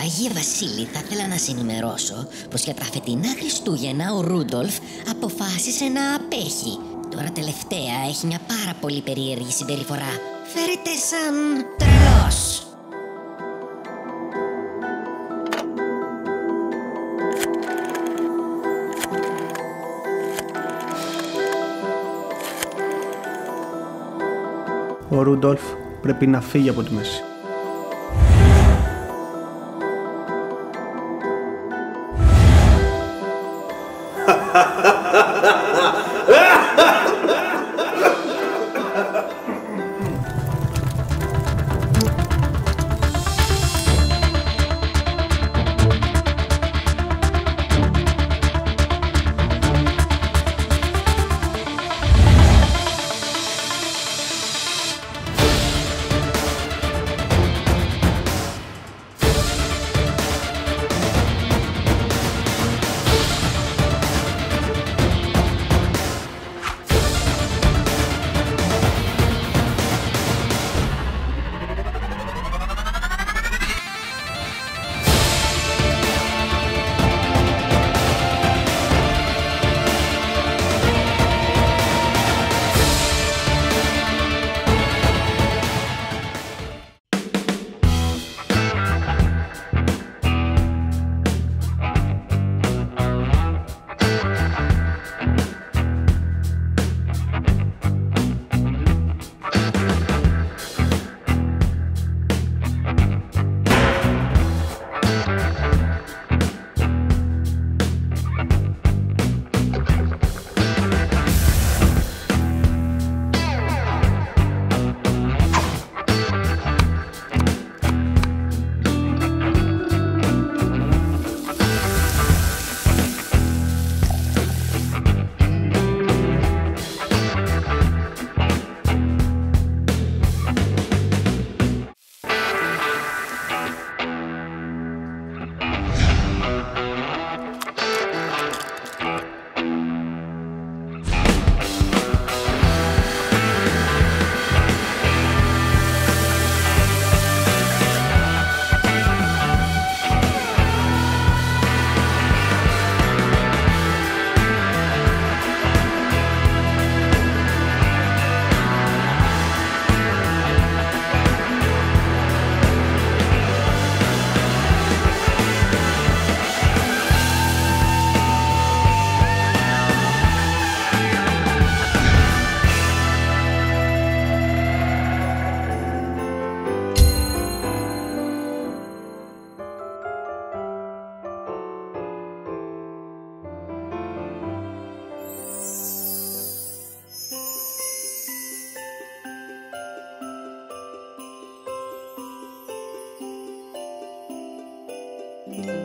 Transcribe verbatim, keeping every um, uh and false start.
Αγίε Βασίλη, θα ήθελα να σε ενημερώσω πως για τα φετινά Χριστούγεννα ο Ρούντολφ αποφάσισε να απέχει. Τώρα τελευταία έχει μια πάρα πολύ περίεργη συμπεριφορά. Φέρεται σαν τρελός. Ο Ρούντολφ πρέπει να φύγει από τη μέση. Mm-hmm.